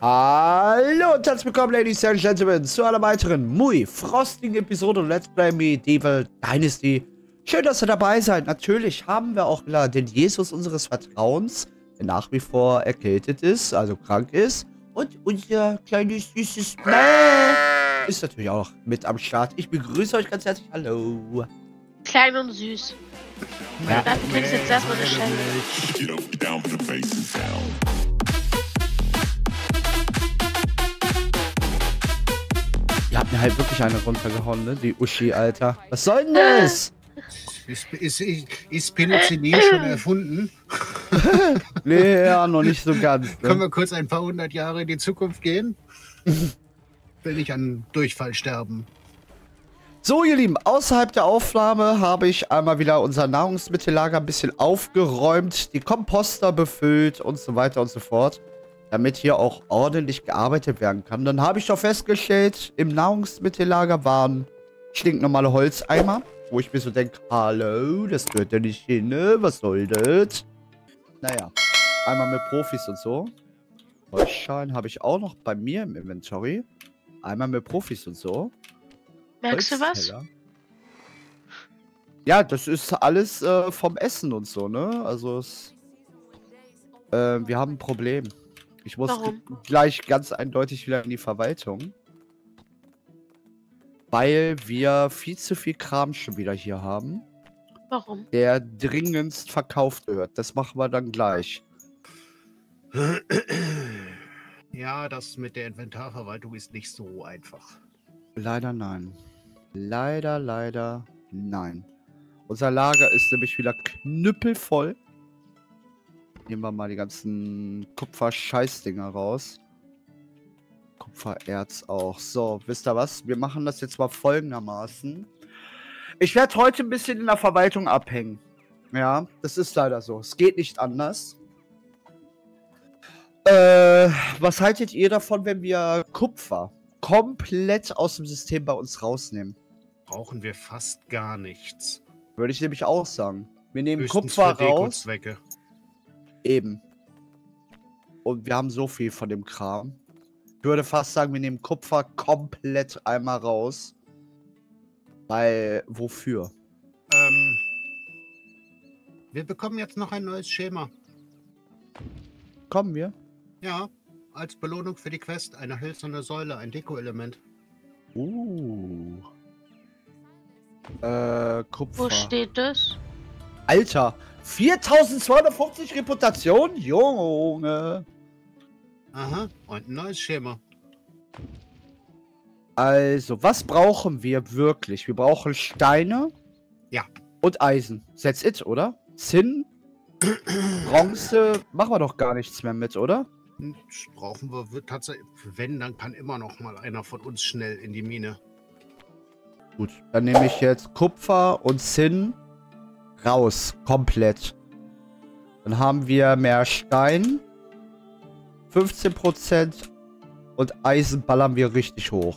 Hallo und herzlich willkommen, Ladies and Gentlemen, zu einer weiteren muy frostigen Episode Let's Play Medieval Dynasty. Schön, dass ihr dabei seid. Natürlich haben wir auch wieder den Jesus unseres Vertrauens, der nach wie vor erkältet ist, also krank ist. Und unser kleines süßes Mäh ist natürlich auch mit am Start. Ich begrüße euch ganz herzlich. Hallo. Klein und süß. Ja. Dafür kriegst du jetzt erstmal eine Stelle. Ihr habt mir halt wirklich eine runtergehauen, ne? Die Uschi, Alter. Was soll denn das? Ist Penicillin schon erfunden? Nee, ja, noch nicht so ganz. Ne? Können wir kurz ein paar hundert Jahre in die Zukunft gehen? Will ich an Durchfall sterben. So, ihr Lieben, außerhalb der Aufnahme habe ich einmal wieder unser Nahrungsmittellager ein bisschen aufgeräumt, die Komposter befüllt und so weiter und so fort, damit hier auch ordentlich gearbeitet werden kann. Dann habe ich doch festgestellt, im Nahrungsmittellager waren stinknormale Holzeimer, wo ich mir so denke, hallo, das gehört ja nicht hin, ne? Was soll das? Naja, einmal mit Profis und so. Holzschalen habe ich auch noch bei mir im Inventory. Einmal mit Profis und so. Merkst du was? Ja, das ist alles vom Essen und so, ne? Also wir haben ein Problem. Ich muss gleich ganz eindeutig wieder in die Verwaltung. Weil wir viel zu viel Kram schon wieder hier haben. Warum? Der dringendst verkauft wird. Das machen wir dann gleich. Ja, das mit der Inventarverwaltung ist nicht so einfach. Leider nein. Leider nein. Unser Lager ist nämlich wieder knüppelvoll. Nehmen wir mal die ganzen Kupfer-Scheißdinger raus. Kupfererz auch. So, wisst ihr was? Wir machen das jetzt mal folgendermaßen. Ich werde heute ein bisschen in der Verwaltung abhängen. Ja, das ist leider so. Es geht nicht anders. Was haltet ihr davon, wenn wir Kupfer komplett aus dem System bei uns rausnehmen? Brauchen wir fast gar nichts. Würde ich nämlich auch sagen. Wir nehmen Höchstens Kupfer für raus. Dekozwecke. Eben. Und wir haben so viel von dem Kram. Ich würde fast sagen, wir nehmen Kupfer komplett einmal raus. Weil, wofür? Wir bekommen jetzt noch ein neues Schema. Kommen wir? Ja, als Belohnung für die Quest eine hölzerne Säule, ein Deko-Element. Kupfer. Wo steht das? Alter, 4250 Reputation? Junge. Aha, und ein neues Schema. Also, was brauchen wir wirklich? Wir brauchen Steine. Ja. Und Eisen. That's it, oder? Zinn, Bronze, machen wir doch gar nichts mehr mit, oder? Brauchen wir tatsächlich, wenn, dann kann immer noch mal einer von uns schnell in die Mine. Gut, dann nehme ich jetzt Kupfer und Zinn raus, komplett. Dann haben wir mehr Stein, 15% und Eisen ballern wir richtig hoch.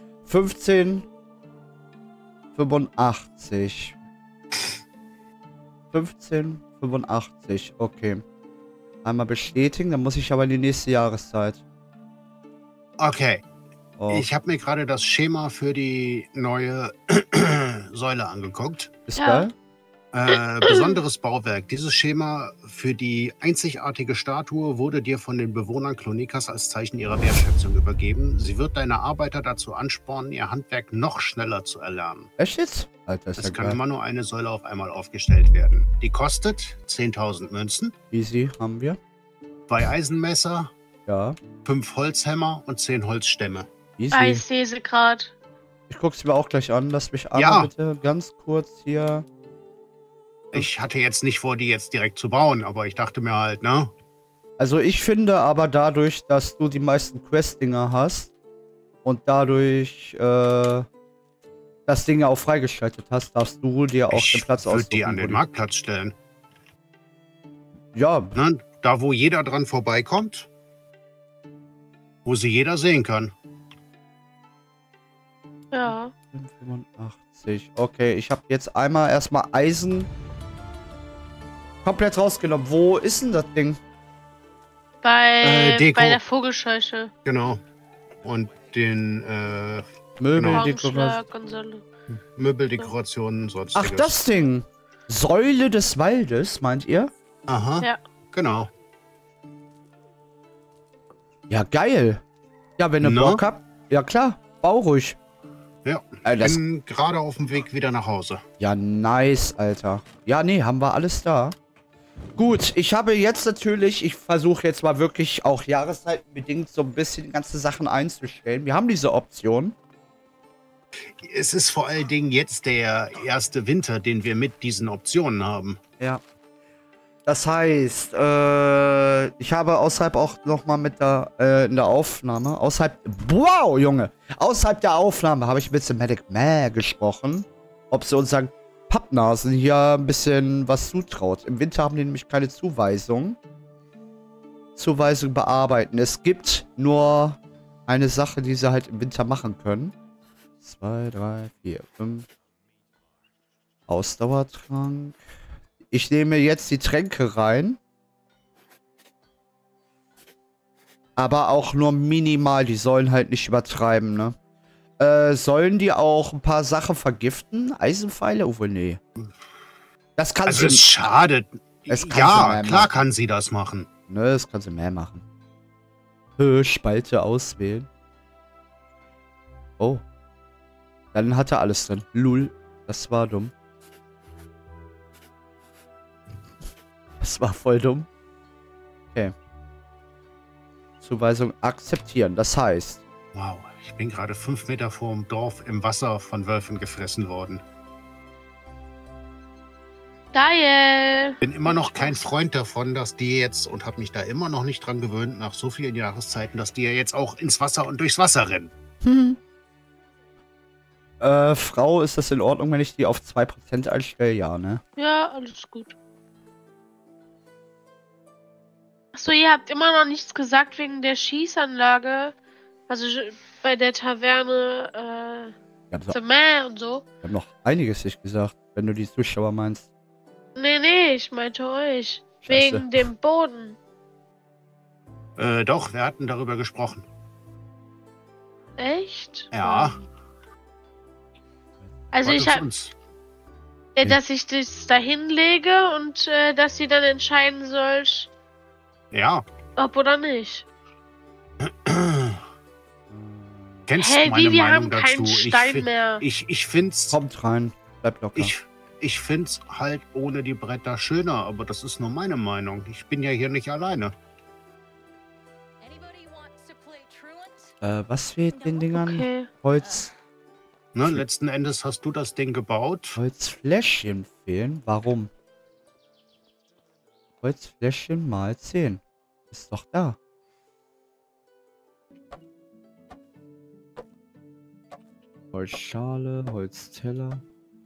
15,85. 15,85, okay. Einmal bestätigen, dann muss ich aber in die nächste Jahreszeit. Okay. Oh. Ich habe mir gerade das Schema für die neue Säule angeguckt. Ist geil? Besonderes Bauwerk. Dieses Schema für die einzigartige Statue wurde dir von den Bewohnern Klonikas als Zeichen ihrer Wertschätzung übergeben. Sie wird deine Arbeiter dazu anspornen, ihr Handwerk noch schneller zu erlernen. Echt jetzt? Alter, ist Es ja kann geil. immer nur eine Säule auf einmal aufgestellt werden. Die kostet 10.000 Münzen, Easy, haben wir. 2 Eisenmesser, Ja, 5 Holzhämmer und 10 Holzstämme. easy. Ich sehe sie gerade. Ich guck's mir auch gleich an. Lass mich einmal Ja. bitte ganz kurz hier. Ich hatte jetzt nicht vor, die jetzt direkt zu bauen, aber ich dachte mir halt, ne? Also ich finde aber dadurch, dass du die meisten Quest-Dinger hast und dadurch das Ding ja auch freigeschaltet hast, darfst du dir auch den Platz Ich würde aussuchen. die an wo den die- Marktplatz stellen. Ja, Ne? Da, wo jeder dran vorbeikommt, wo sie jeder sehen kann. Ja. 85. Okay, ich habe jetzt einmal erstmal Eisen komplett rausgenommen. Wo ist denn das Ding? Bei Deko. der Vogelscheuche. Genau. Und den Möbeldekoration. Baumschlag und so. Möbeldekorationen, sonstiges. Ach, das Ding. Säule des Waldes, meint ihr? Aha. Ja. Genau. Ja, geil. Ja, wenn ihr Na? Bock habt. Ja, klar. Bau ruhig. Ja. Das, Bin gerade auf dem Weg wieder nach Hause. ja, nice, Alter. Ja, nee, haben wir alles da. Gut, ich habe jetzt natürlich, ich versuche jetzt mal wirklich auch jahreszeitenbedingt so ein bisschen die ganzen Sachen einzustellen. Wir haben diese Option. Es ist vor allen Dingen jetzt der erste Winter, den wir mit diesen Optionen haben. Ja. Das heißt, ich habe außerhalb auch nochmal mit in der Aufnahme, wow, Junge, außerhalb der Aufnahme habe ich mit Cinematic gesprochen, ob sie unseren Pappnasen hier ein bisschen was zutraut. Im Winter haben die nämlich keine Zuweisung. Zuweisung bearbeiten. Es gibt nur eine Sache, die sie halt im Winter machen können. 2, 3, 4, 5. Ausdauertrank. Ich nehme jetzt die Tränke rein. Aber auch nur minimal. Die sollen halt nicht übertreiben, ne? Sollen die auch ein paar Sachen vergiften? Eisenpfeile? Oh, nee. Das kann Also sie... es schadet. Es kann sie Ja, mehr klar machen. kann sie das machen. Ne, das kann sie mehr machen. Spalte auswählen. Oh. Dann hat er alles drin. Lul. Das war dumm. Das war voll dumm. Okay. Zuweisung akzeptieren. Das heißt... Wow, ich bin gerade 5 Meter vorm Dorf im Wasser von Wölfen gefressen worden. Geil. Bin immer noch kein Freund davon, dass die jetzt, und habe mich da immer noch nicht dran gewöhnt, nach so vielen Jahreszeiten, dass die ja jetzt auch ins Wasser und durchs Wasser rennen. Frau, ist das in Ordnung, wenn ich die auf 2% einstelle? Ja, ne? Ja, alles gut. Achso, ihr habt immer noch nichts gesagt wegen der Schießanlage. Also bei der Taverne, Ich habe und so. noch einiges nicht gesagt, wenn du die Zuschauer meinst. Nee, ich meinte euch. Scheiße. Wegen dem Boden. Doch, wir hatten darüber gesprochen. Echt? Ja. Also Warte ich habe, uns. dass ich das da hinlege und dass sie dann entscheiden soll, Ja. ob oder nicht. Kennst Hey, meine wie, wir Meinung haben dazu? keinen Stein mehr. Ich find's. Kommt rein. Bleibt locker. Ich find's halt ohne die Bretter schöner, aber das ist nur meine Meinung. Ich bin ja hier nicht alleine. Was fehlt den Dingern? Okay. Holz. Ne, letzten Endes hast du das Ding gebaut. Holzfläschchen fehlen? Warum? Holzfläschchen mal 10. Ist doch da. Holzschale, Holzteller.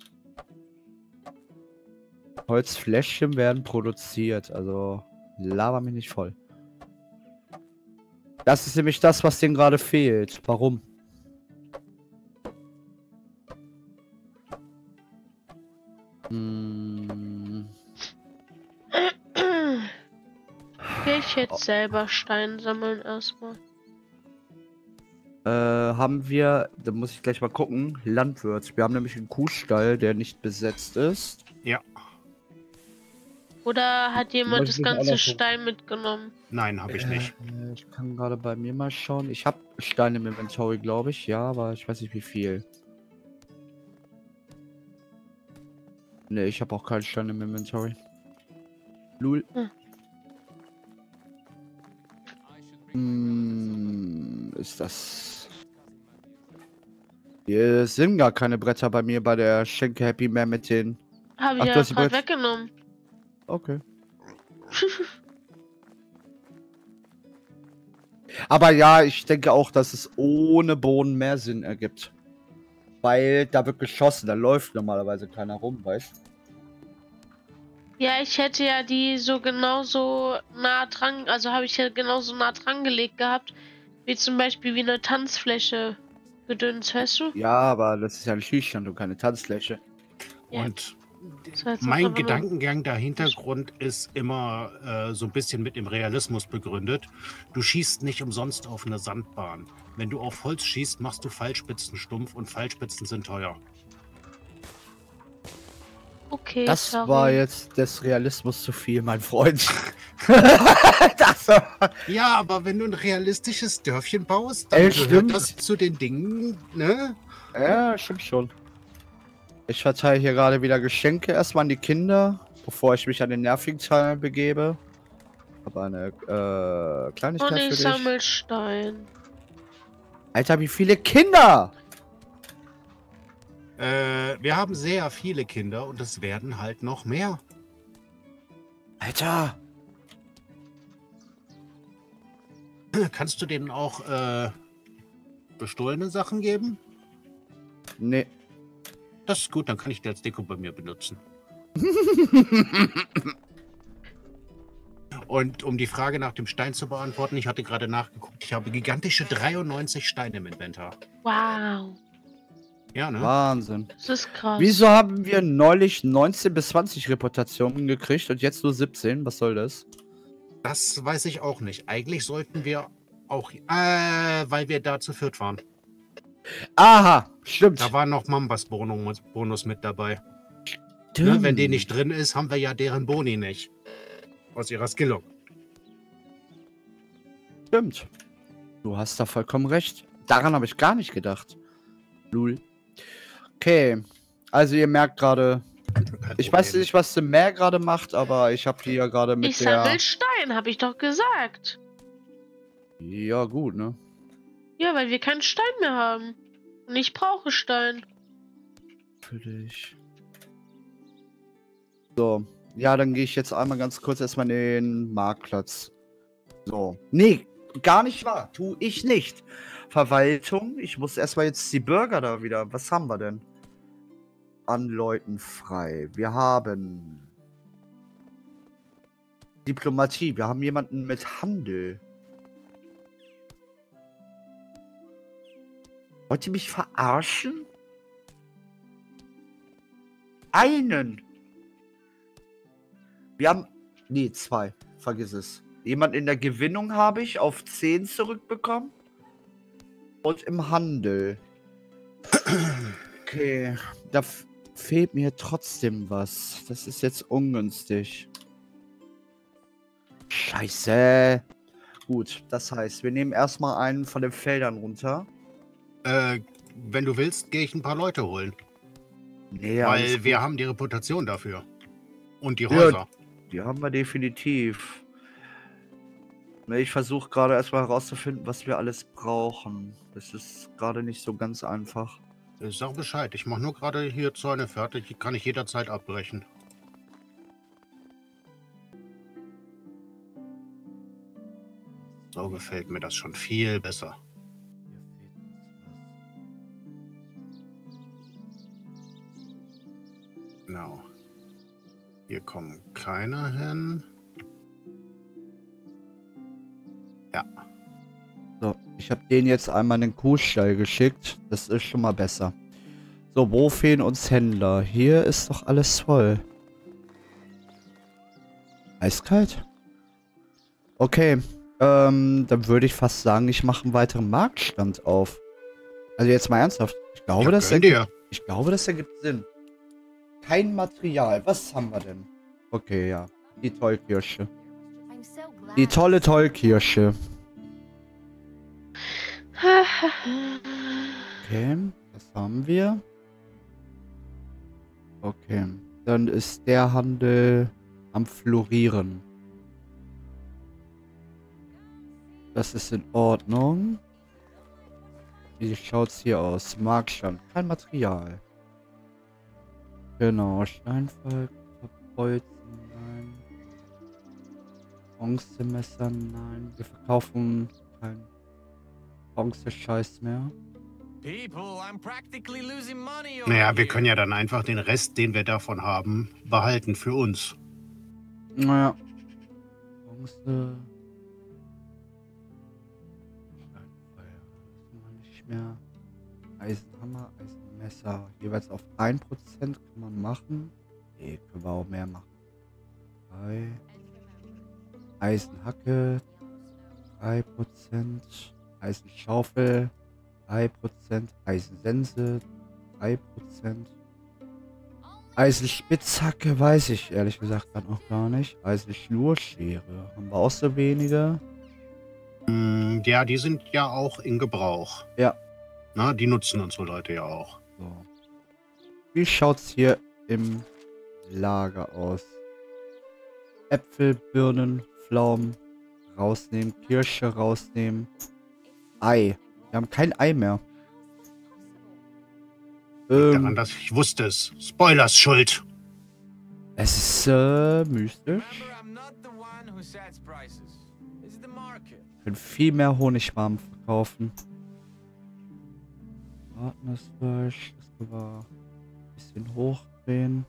Holzfläschchen werden produziert, also laber mich nicht voll. Das ist nämlich das, was denen gerade fehlt. Warum? Okay, ich jetzt selber Stein sammeln erstmal. Haben wir, da muss ich gleich mal gucken, Landwirt. Wir haben nämlich einen Kuhstall, der nicht besetzt ist. Ja. Oder hat jemand Muss das ich auch ganze noch Stein mitgenommen? Nein, habe ich nicht. Ich kann gerade bei mir mal schauen. Ich habe Steine im Inventory, glaube ich. Ja, aber ich weiß nicht wie viel. Ne, ich habe auch keinen Stein im Inventory. Lul. Ist das... Hier sind gar keine Bretter bei mir bei der Schenke Happy mehr mit den... Habe Ach, ich du ja hast die gerade Brett- weggenommen. Okay. Aber ja, ich denke auch, dass es ohne Boden mehr Sinn ergibt. Weil da wird geschossen, da läuft normalerweise keiner rum, weißt du? Ja, ich hätte ja die so genauso nah dran, also habe ich ja genauso nah dran gelegt gehabt, wie zum Beispiel wie eine Tanzfläche gedöns, weißt du? Ja, aber das ist ja ein Schießstand und keine Tanzfläche. Ja. Und Das war jetzt noch Mein einfach nur- Gedankengang der Hintergrund ist immer so ein bisschen mit dem Realismus begründet. Du schießt nicht umsonst auf eine Sandbahn. Wenn du auf Holz schießt, machst du Pfeilspitzen stumpf und Pfeilspitzen sind teuer. Okay, Das sorry. war jetzt des Realismus zu viel, mein Freund. Das war... Ja, aber wenn du ein realistisches Dörfchen baust, dann Ey, gehört stimmt. das zu den Dingen, ne? Ja, stimmt schon. Ich verteile hier gerade wieder Geschenke erstmal an die Kinder, bevor ich mich an den nervigen Teil begebe. Aber eine Kleinigkeit Und für ich dich. sammle Stein. Alter, wie viele Kinder! Wir haben sehr viele Kinder und es werden halt noch mehr. Alter! Kannst du denen auch bestohlene Sachen geben? Nee. Das ist gut, dann kann ich die als Deko bei mir benutzen. Und um die Frage nach dem Stein zu beantworten, ich hatte gerade nachgeguckt, ich habe gigantische 93 Steine im Inventar. Wow. Ja, ne? Wahnsinn. Das ist krass. Wieso haben wir neulich 19 bis 20 Reputationen gekriegt und jetzt nur 17? Was soll das? Das weiß ich auch nicht. Eigentlich sollten wir auch, weil wir da zu viert waren. Aha, stimmt. Da war noch Mambas Bonus mit dabei. Ne, wenn die nicht drin ist, haben wir ja deren Boni nicht. Aus ihrer Skillung. Stimmt. Du hast da vollkommen recht. Daran habe ich gar nicht gedacht. Lul. Okay. Also ihr merkt gerade, ich weiß nicht, was der Meer gerade macht, aber ich habe hier gerade mit Ich der... sammle Stein, habe ich doch gesagt. Ja, gut, ne? Ja, weil wir keinen Stein mehr haben. Und ich brauche Stein. Für dich. So. Ja, dann gehe ich jetzt einmal ganz kurz erstmal in den Marktplatz. So. Nee, gar nicht wahr. Tu ich nicht. Verwaltung. Ich muss erstmal jetzt die Bürger da wieder. Was haben wir denn? Anläuten frei. Wir haben Diplomatie. Wir haben jemanden mit Handel. Wollt ihr mich verarschen? Einen. Wir haben... Nee, 2. Vergiss es. Jemand in der Gewinnung habe ich auf 10 zurückbekommen. Und im Handel. Okay. Da fehlt mir trotzdem was. Das ist jetzt ungünstig. Scheiße. Gut, das heißt, wir nehmen erstmal einen von den Feldern runter. Wenn du willst, gehe ich ein paar Leute holen. Nee, Weil wir haben die Reputation dafür. Und die Ja. Häuser. Die haben wir definitiv. Ne, ich versuche gerade erstmal herauszufinden, was wir alles brauchen. Das ist gerade nicht so ganz einfach. Sag Bescheid. Ich mache nur gerade hier Zäune fertig. Die kann ich jederzeit abbrechen. So gefällt mir das schon viel besser. Genau. Hier kommen keine hin. Ja. So, ich habe den jetzt einmal in den Kuhstall geschickt. Das ist schon mal besser. So, wo fehlen uns Händler? Hier ist doch alles voll. Eiskalt? Okay. Dann würde ich fast sagen, ich mache einen weiteren Marktstand auf. Also jetzt mal ernsthaft. Ich glaube, Ja, das gönn dir. ergibt Sinn. Kein Material. Was haben wir denn? Okay, ja. Die Tollkirsche. Die tolle Tollkirsche. Okay, was haben wir? Okay, dann ist der Handel am Florieren. Das ist in Ordnung. Wie schaut's hier aus? Marktstand, kein Material. Genau, Steinfall, Bolzen, nein. Bronzemesser, nein. Wir verkaufen kein Bronze-Scheiß mehr. Naja, wir können ja dann einfach den Rest, den wir davon haben, behalten für uns. Naja. Bronze. Steinfall. Das haben wir nicht mehr. Eisenhammer, Eisenmesser. Jeweils auf 1% kann man machen. Nee, können wir auch mehr machen. 3. Eisenhacke. 3%. Eisenschaufel. 3%. Eisensense. 3%. Eisenspitzhacke weiß ich ehrlich gesagt gerade noch gar nicht. Eisenschnurschere. Haben wir auch so wenige? Ja, die sind ja auch in Gebrauch. Ja. Na, die nutzen unsere Leute ja auch. So. Wie schaut's hier im Lager aus? Äpfel, Birnen, Pflaumen rausnehmen, Kirsche rausnehmen. Ei. Wir haben kein Ei mehr. Daran, dass ich wusste es. Spoilers schuld. Es ist mystisch. Wir können viel mehr Honigwaben verkaufen. Partnersfleisch, das können wir ein bisschen hochdrehen.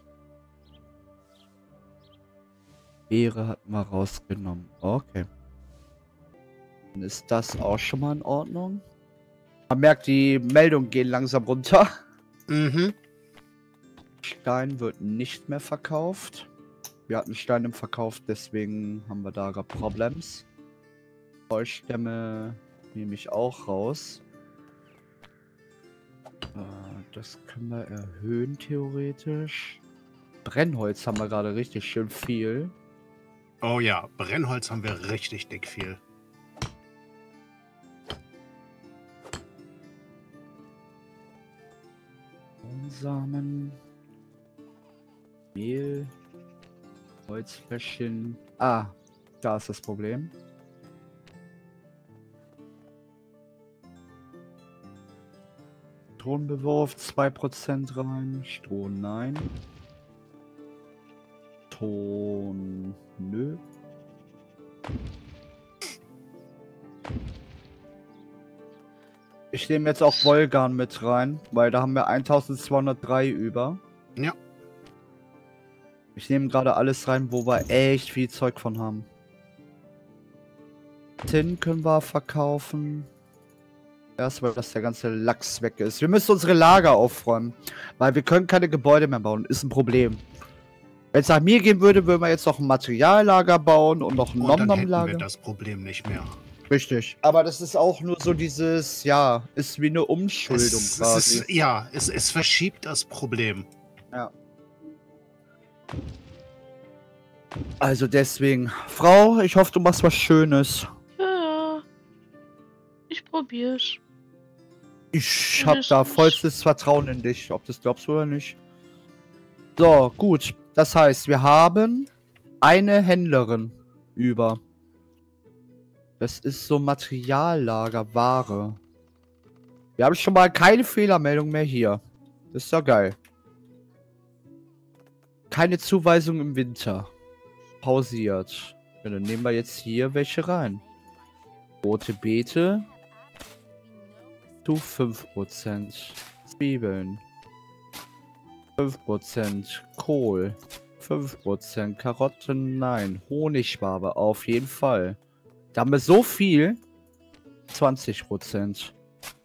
Beere hatten wir rausgenommen. Okay. Dann ist das auch schon mal in Ordnung. Man merkt, die Meldungen gehen langsam runter. Mhm. Stein wird nicht mehr verkauft. Wir hatten Stein im Verkauf, deswegen haben wir da gerade Problems. Holzstämme nehme ich auch raus. Das können wir erhöhen, theoretisch. Brennholz haben wir gerade richtig schön viel. Oh ja, Brennholz haben wir richtig dick viel. Samen. Mehl. Holzfläschchen. Ah, da ist das Problem. Tonbewurf 2% rein. Stroh nein. Ton nö. Ich nehme jetzt auch Wolgan mit rein, weil da haben wir 1203 über. Ja. Ich nehme gerade alles rein, wo wir echt viel Zeug von haben. Tin können wir verkaufen. Erstmal, dass der ganze Lachs weg ist. Wir müssen unsere Lager aufräumen, weil wir können keine Gebäude mehr bauen. Ist ein Problem. Wenn es nach mir gehen würde, würden wir jetzt noch ein Materiallager bauen und noch ein Nom-Nom-Lager. Und dann hätten wir das Problem nicht mehr. Richtig. Aber das ist auch nur so dieses, ja, ist wie eine Umschuldung quasi. Es verschiebt das Problem. Ja. Also deswegen, Frau, ich hoffe, du machst was Schönes. Ja. Ich probier's. Ich hab da vollstes Vertrauen in dich, ob du das glaubst oder nicht. So, gut. Das heißt, wir haben eine Händlerin über. Das ist so Materiallager, Ware. Wir haben schon mal keine Fehlermeldung mehr hier. Das ist ja geil. Keine Zuweisung im Winter. Pausiert. Ja, dann nehmen wir jetzt hier welche rein. Rote Beete. Zu 5%. Zwiebeln. 5%. Kohl. 5%. Karotten, nein. Honigwabe, auf jeden Fall. Da haben wir so viel. 20%.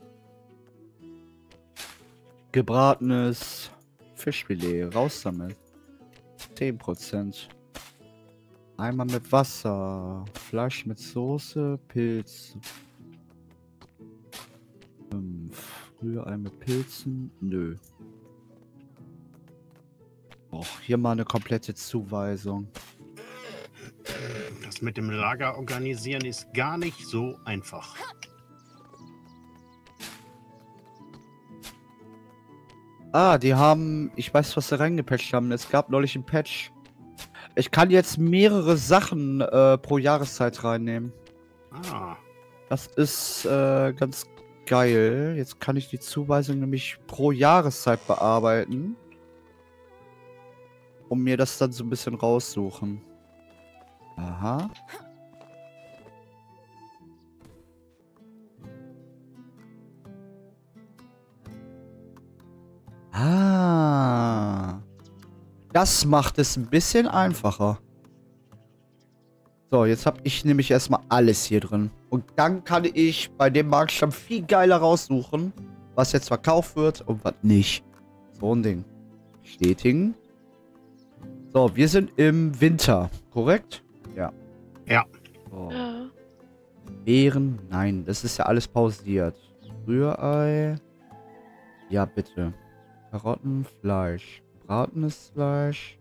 Gebratenes Fischfilet. Raus damit. 10%. Einmal mit Wasser. Fleisch mit Soße. Pilz. 5. Rührei mit Pilzen. Nö. Och, hier mal eine komplette Zuweisung. Das mit dem Lager organisieren ist gar nicht so einfach. Ah, die haben... Ich weiß, was sie reingepatcht haben. Es gab neulich ein Patch. Ich kann jetzt mehrere Sachen pro Jahreszeit reinnehmen. Ah. Das ist ganz geil. Jetzt kann ich die Zuweisung nämlich pro Jahreszeit bearbeiten. Und mir das dann so ein bisschen raussuchen. Aha. Ah. Das macht es ein bisschen einfacher. So, jetzt habe ich nämlich erstmal alles hier drin. Und dann kann ich bei dem Marktstamm viel geiler raussuchen, was jetzt verkauft wird und was nicht. So ein Ding. Bestätigen. So, wir sind im Winter, korrekt? Ja. Ja. So. Ja. Beeren, nein, das ist ja alles pausiert. Rührei. Ja, bitte. Karotten, Fleisch. Bratenes Fleisch.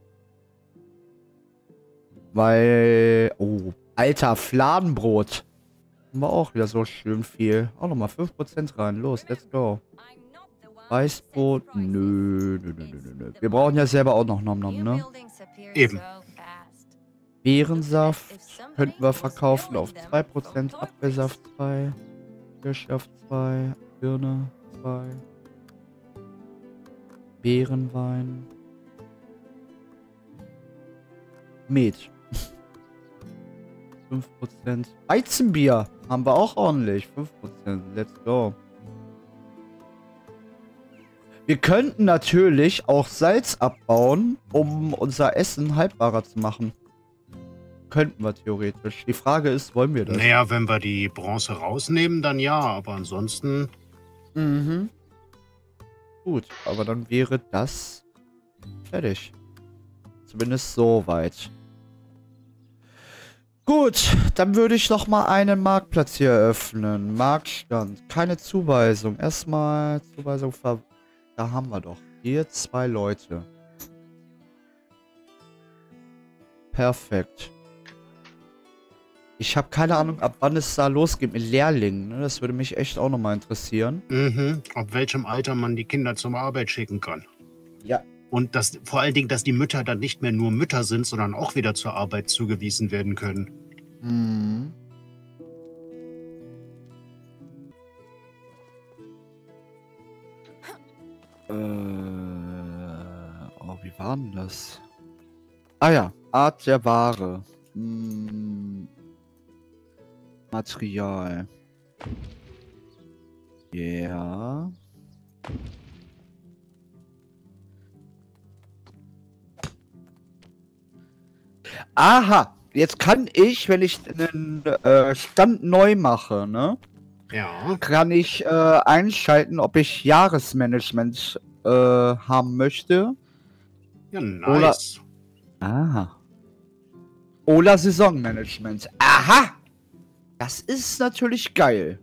Weil... Oh, alter, Fladenbrot. Haben wir auch wieder so schön viel. Auch nochmal 5% rein. Los, let's go. Weißbrot? Nö. Wir brauchen ja selber auch noch Nom Nom, ne? Eben. Beerensaft könnten wir verkaufen auf 2%. Apfelsaft 2. Kirschsaft 2. Birne 2. Beerenwein. Met. 5%. Weizenbier haben wir auch ordentlich. 5%. Let's go. Wir könnten natürlich auch Salz abbauen, um unser Essen haltbarer zu machen. Könnten wir theoretisch. Die Frage ist, wollen wir das? Naja, wenn wir die Bronze rausnehmen, dann ja, aber ansonsten... Mhm. Gut, aber dann wäre das fertig. Zumindest soweit. Gut, dann würde ich noch mal einen Marktplatz hier eröffnen. Marktstand. Keine Zuweisung. Erstmal Zuweisung ver... Da haben wir doch. Hier 2 Leute. Perfekt. Ich habe keine Ahnung, ab wann es da losgeht mit Lehrlingen. Ne? Das würde mich echt auch nochmal interessieren. Mhm. Ab welchem Alter man die Kinder zur Arbeit schicken kann. Ja. Und dass, vor allen Dingen, dass die Mütter dann nicht mehr nur Mütter sind, sondern auch wieder zur Arbeit zugewiesen werden können. Mhm. Oh, wie war denn das? Ah ja, Art der Ware. Material. Ja. Aha, jetzt kann ich, wenn ich einen Stand neu mache, ne? Ja. Kann ich einschalten, ob ich Jahresmanagement haben möchte. Ja, nice. Aha. Oder Saisonmanagement. Aha! Das ist natürlich geil.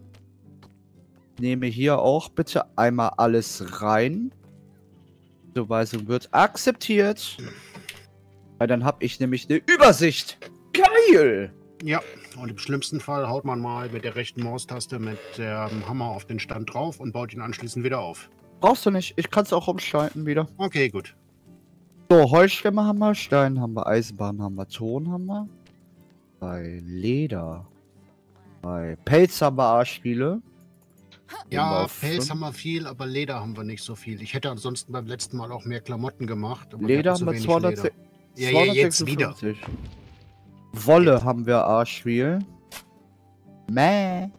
Nehme hier auch bitte einmal alles rein. Zuweisung wird akzeptiert. Weil dann habe ich nämlich eine Übersicht. Geil! Ja, und im schlimmsten Fall haut man mal mit der rechten Maustaste mit dem Hammer auf den Stand drauf und baut ihn anschließend wieder auf. Brauchst du nicht. Ich kann es auch umschalten wieder. Okay, gut. So, Holzstämme haben wir, Stein haben wir, Eisenbahn haben wir, Ton haben wir. Bei Leder. Bei Pelz haben wir Arschspiele. Ja, Pelz haben wir viel, aber Leder haben wir nicht so viel. Ich hätte ansonsten beim letzten Mal auch mehr Klamotten gemacht. Aber Leder haben wir 200. Ja, jetzt wieder. Wolle haben wir Arschspiel. Mäh.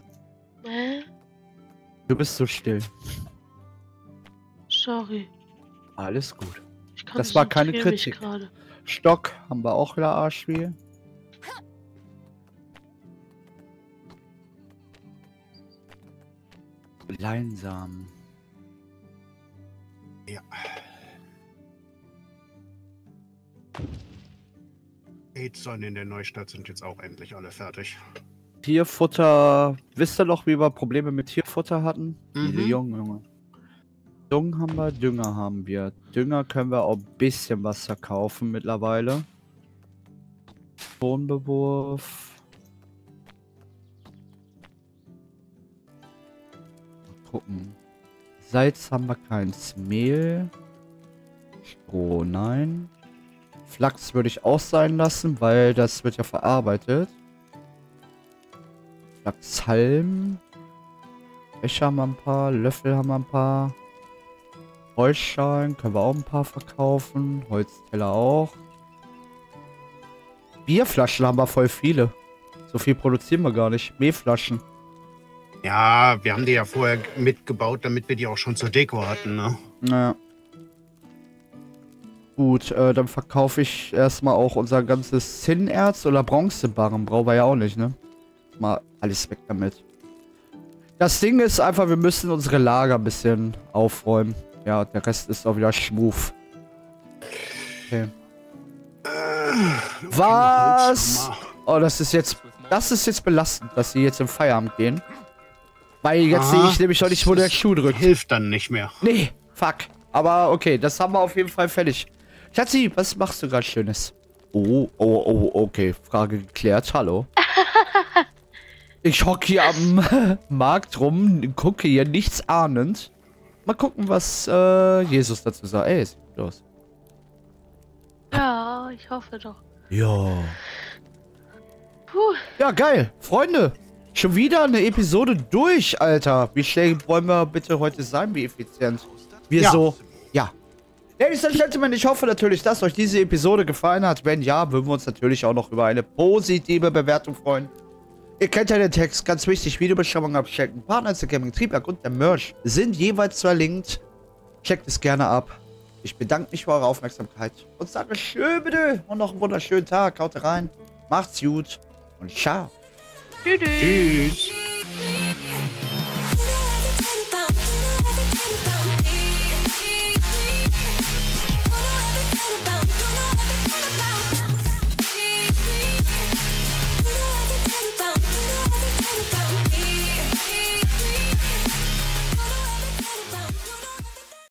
Du bist so still. Sorry. Alles gut. Ich Das war keine konzentriere mich Kritik. gerade. Stock haben wir auch wieder Arschspiel. Leinsamen. Ja. Aids-Sonne in der Neustadt sind jetzt auch endlich alle fertig. Tierfutter. Wisst ihr noch, wie wir Probleme mit Tierfutter hatten? Diese Junge. Dung haben wir, Dünger haben wir. Dünger können wir auch ein bisschen was verkaufen mittlerweile. Tonbewurf. Mal gucken. Salz haben wir keins. Mehl. Stroh, nein. Flachs würde ich auch sein lassen, weil das wird ja verarbeitet. Flachshalm. Becher haben wir ein paar. Löffel haben wir ein paar. Holzschalen können wir auch ein paar verkaufen. Holzteller auch. Bierflaschen haben wir voll viele. So viel produzieren wir gar nicht. Mehlflaschen. Ja, wir haben die ja vorher mitgebaut, damit wir die auch schon zur Deko hatten, ne? Naja. Gut, dann verkaufe ich erstmal auch unser ganzes Zinnerz oder Bronzebarren. Brauchen wir ja auch nicht, ne? Mal alles weg damit. Das Ding ist einfach, wir müssen unsere Lager ein bisschen aufräumen. Ja, der Rest ist auch wieder schmuf. Okay. Was? Oh, das ist jetzt belastend, dass sie jetzt im Feierabend gehen. Weil jetzt sehe ich nämlich noch nicht, wo der Schuh drückt. Hilft dann nicht mehr. Nee, fuck. Aber okay, das haben wir auf jeden Fall fertig. Schatzi, was machst du gerade Schönes? Oh, okay. Frage geklärt. Hallo. Ich hocke hier am Markt rum, gucke hier nichts ahnend. Mal gucken, was Jesus dazu sagt. Ey, ist los. Ja, ich hoffe doch. Ja. Puh. Ja, geil. Freunde, schon wieder eine Episode durch, Alter. Wie schnell wollen wir bitte heute sein? Wie effizient? Wir so. Ja. Ladies and Gentlemen, ich hoffe natürlich, dass euch diese Episode gefallen hat. Wenn ja, würden wir uns natürlich auch noch über eine positive Bewertung freuen. Ihr kennt ja den Text, ganz wichtig, Videobeschreibung abchecken. Partner der Gaming Triebwerk und der Merch sind jeweils verlinkt. Checkt es gerne ab. Ich bedanke mich für eure Aufmerksamkeit und sage schön bitte und noch einen wunderschönen Tag. Haut rein, macht's gut und ciao. Tschüss. Tschüss.